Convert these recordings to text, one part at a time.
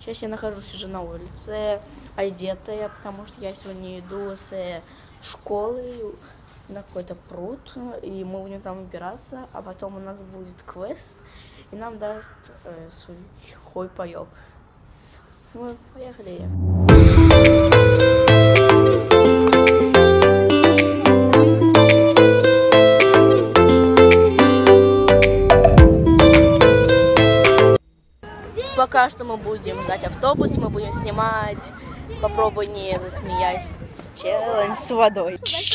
Сейчас я нахожусь уже на улице, одетая, потому что я сегодня иду с школы на какой-то пруд, и мы будем там убираться, а потом у нас будет квест, и нам даст сухой паёк. Ну, поехали. Пока что мы будем ждать автобус, мы будем снимать «Попробуй не засмеясь» челлендж с водой.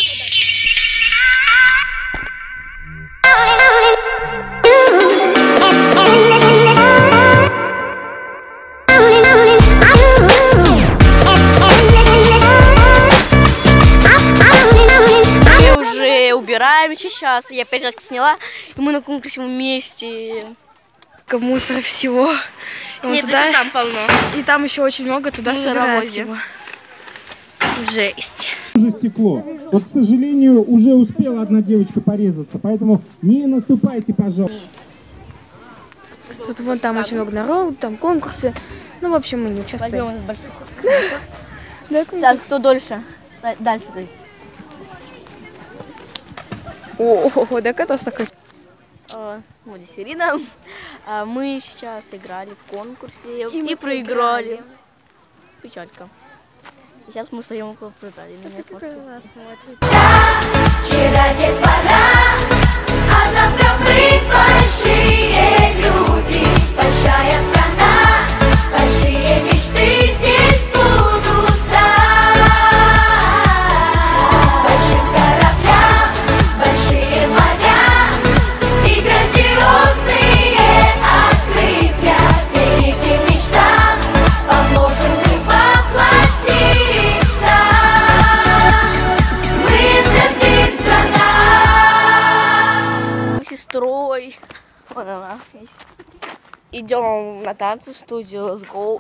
Мы уже убираемся сейчас, я 5 раз сняла, и мы на конкурсе вместе. Мусора всего. Нет, туда... там полно. И там еще очень много, туда собирают его. Жесть. Уже стекло. Вот, к сожалению, уже успела одна девочка порезаться, поэтому не наступайте, пожалуйста. Тут вон там очень много народу, там конкурсы. Ну, в общем, мы не участвуем. Сейчас, кто дольше? Дальше ты. О, да это такой. Вот здесь Ирина. Мы сейчас играли в конкурсе и проиграли. Печалька. Сейчас мы стоим около пруда. Меня смотрят. Вчера детвора, а завтра мы большие люди. Большая страна, большие мечты здесь сбудутся. Большим кораблям, большие моря и грандиозные открытия. Великим мечтам поможем мы воплотиться. Мы для страна. Мы с сестрой. Вон она есть. Идем на танцы в студию. Let's go.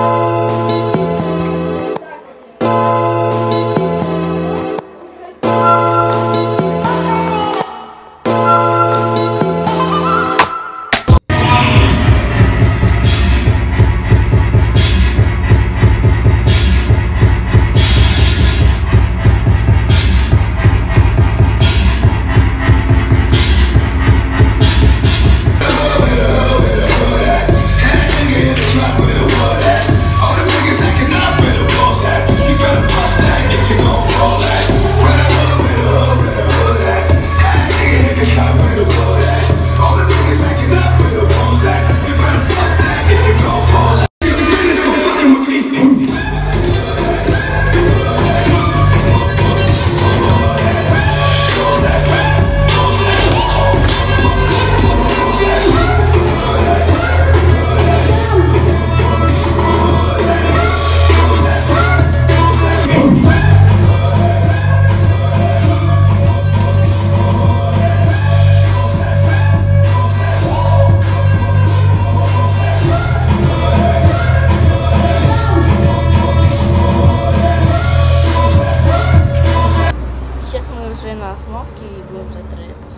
На остановке и будем ждать троллейбус.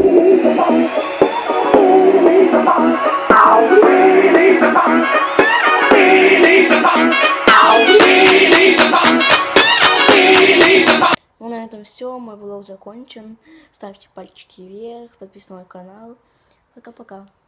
Ну, на этом все, мой влог закончен. Ставьте пальчики вверх, подписывайтесь на мой канал. Пока-пока.